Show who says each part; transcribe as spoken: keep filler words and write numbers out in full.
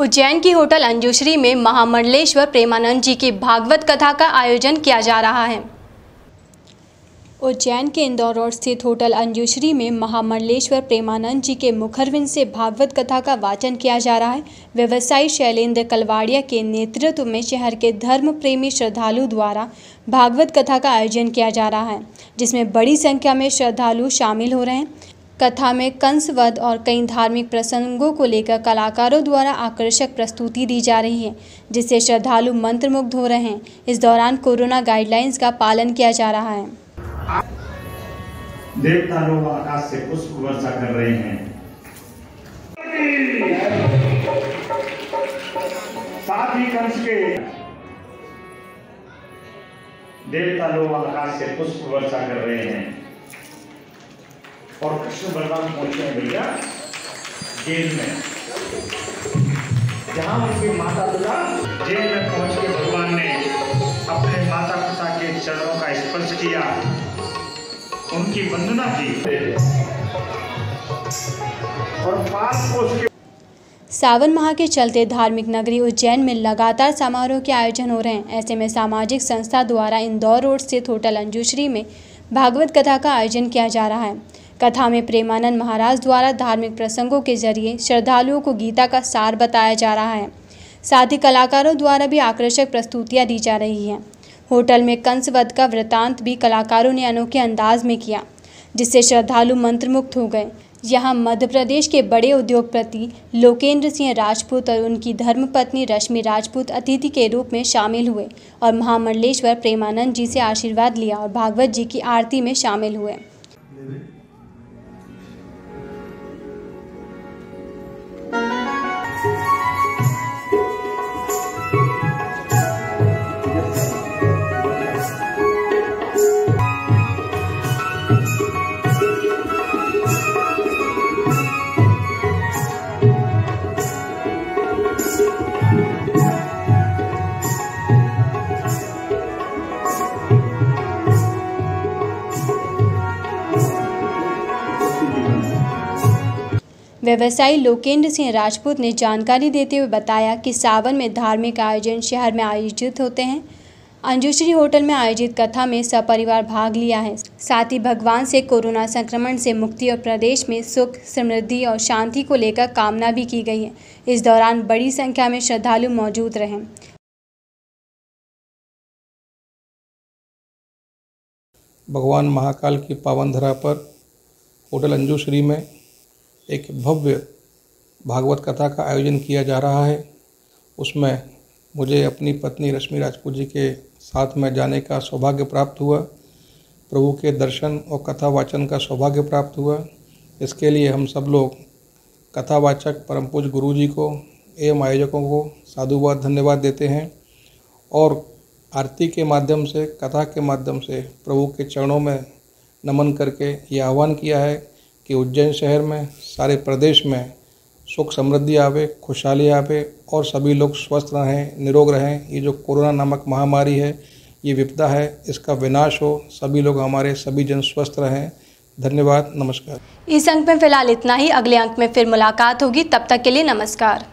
Speaker 1: उज्जैन की होटल अंजुश्री में महामंडलेश्वर प्रेमानंद जी की भागवत कथा का आयोजन किया जा रहा है। उज्जैन के इंदौर रोड स्थित होटल अंजुश्री में महामंडलेश्वर प्रेमानंद जी के मुखरविंद से भागवत कथा का वाचन किया जा रहा है। व्यवसायी शैलेंद्र कलवाड़िया के नेतृत्व में शहर के धर्म प्रेमी श्रद्धालु द्वारा भागवत कथा का आयोजन किया जा रहा है, जिसमें बड़ी संख्या में श्रद्धालु शामिल हो रहे हैं। कथा में कंसवध और कई धार्मिक प्रसंगों को लेकर कलाकारों द्वारा आकर्षक प्रस्तुति दी जा रही है, जिससे श्रद्धालु मंत्रमुग्ध हो रहे हैं। इस दौरान कोरोना गाइडलाइंस का पालन किया जा रहा है।
Speaker 2: देवता लोग आकाश से पुष्प वर्षा कर रहे हैं। साथ ही कंस के देवता लोग आकाश से पुष्प वर्षा कर रहे हैं और कृष्ण बलराम पहुंचे हैं भैया जेल में, जहां उनकी माता पिता जेल में पहुंच के भगवान ने अपने माता पिता के चरणों का स्पर्श किया, उनकी वंदना की और पास को उसके
Speaker 1: सावन माह के चलते धार्मिक नगरी उज्जैन में लगातार समारोह के आयोजन हो रहे हैं। ऐसे में सामाजिक संस्था द्वारा इंदौर रोड स्थित होटल अंजुश्री में भागवत कथा का आयोजन किया जा रहा है। कथा में प्रेमानंद महाराज द्वारा धार्मिक प्रसंगों के जरिए श्रद्धालुओं को गीता का सार बताया जा रहा है। साथ ही कलाकारों द्वारा भी आकर्षक प्रस्तुतियां दी जा रही हैं। होटल में कंसवध का वृतांत भी कलाकारों ने अनोखे अंदाज में किया, जिससे श्रद्धालु मंत्रमुग्ध हो गए। यहाँ मध्य प्रदेश के बड़े उद्योगपति लोकेंद्र सिंह राजपूत और उनकी धर्मपत्नी रश्मि राजपूत अतिथि के रूप में शामिल हुए और महामंडलेश्वर प्रेमानंद जी से आशीर्वाद लिया और भागवत जी की आरती में शामिल हुए। व्यवसायी लोकेंद्र सिंह राजपूत ने जानकारी देते हुए बताया कि सावन में धार्मिक आयोजन शहर में आयोजित होते हैं। अंजुश्री होटल में आयोजित कथा में सपरिवार भाग लिया है। साथ ही भगवान से कोरोना संक्रमण से मुक्ति और प्रदेश में सुख, समृद्धि और शांति को लेकर कामना भी की गई है। इस दौरान बड़ी संख्या में श्रद्धालु मौजूद रहे।
Speaker 3: भगवान महाकाल की पावन धरा पर होटल अंजुश्री में एक भव्य भागवत कथा का आयोजन किया जा रहा है। उसमें मुझे अपनी पत्नी रश्मि राजपूत जी के साथ में जाने का सौभाग्य प्राप्त हुआ। प्रभु के दर्शन और कथा वाचन का सौभाग्य प्राप्त हुआ। इसके लिए हम सब लोग कथावाचक परम पूज्य गुरु जी को एवं आयोजकों को साधुवाद धन्यवाद देते हैं और आरती के माध्यम से, कथा के माध्यम से प्रभु के चरणों में नमन करके ये आह्वान किया है कि उज्जैन शहर में, सारे प्रदेश में सुख समृद्धि आवे, खुशहाली आवे और सभी लोग स्वस्थ रहें, निरोग रहें। ये जो कोरोना नामक महामारी है, ये विपदा है, इसका विनाश हो, सभी लोग हमारे सभी जन स्वस्थ रहें। धन्यवाद, नमस्कार।
Speaker 1: इस अंक में फिलहाल इतना ही। अगले अंक में फिर मुलाकात होगी, तब तक के लिए नमस्कार।